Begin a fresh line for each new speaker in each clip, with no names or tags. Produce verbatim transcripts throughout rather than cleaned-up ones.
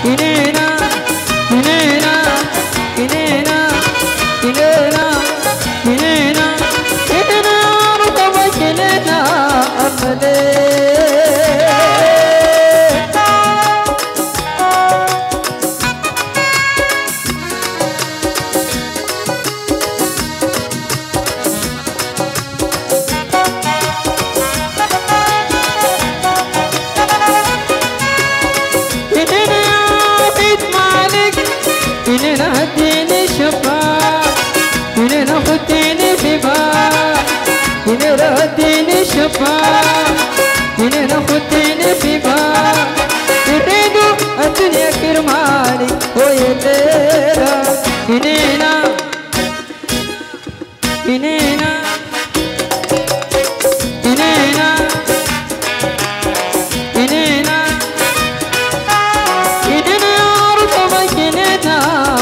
إلينا إلينا إلينا إلينا إلينا إلينا رطبك إلينا أملي إلينا هديني شفاء إلينا خديني في بار إلينا هديني شفاء إلينا خديني في بار يريدوا الدنيا كرمالي ويا الليلة إلينا إلينا إلينا إلينا إلينا رطبك إلينا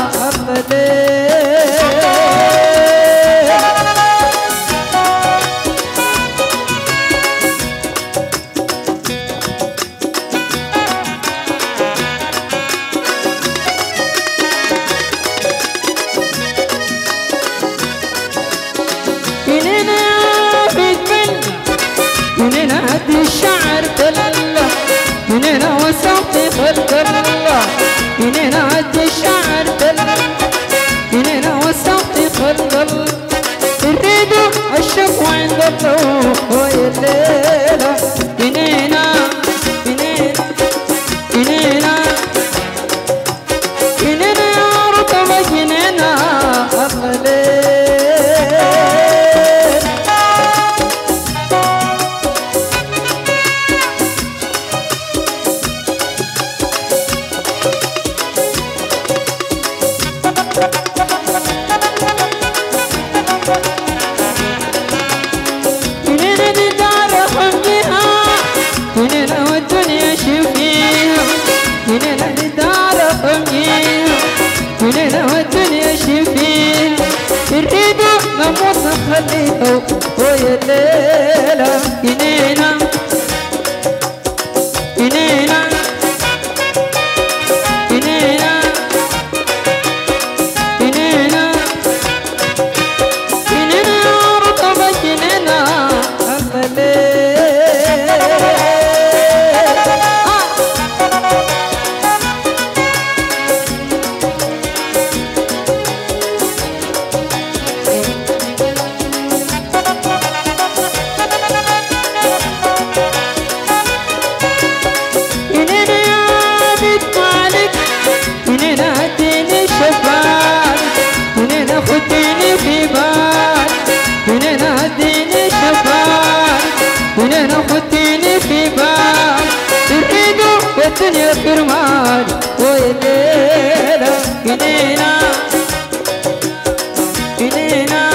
إلينا بيتبنى إلينا هدي الشعر تلالة إلينا وسطي خلق الله إلينا هدي الشعر تلالة إلينا وسطي خلق الله يريدوا الشكوى عند الله ويا الليلة إلينا إلينا إلينا إلينا يا رطبك إلينا أملي إلينا دي دار حمدها إلينا والدنيا شفيها إلينا دي دار حمدها إلينا والدنيا شفيها يريدوا نموت نخليها ويا الليلة إلينا إلينا إلينا إلينا إلينا يا رطبك إلينا أملي إلينا يا بيت مالك إلينا هديني شفاء إلينا خديني في بال إلينا هديني شفاء إلينا خديني في بال يريدوا الدنيا كرمال ويا الليلة إلينا إلينا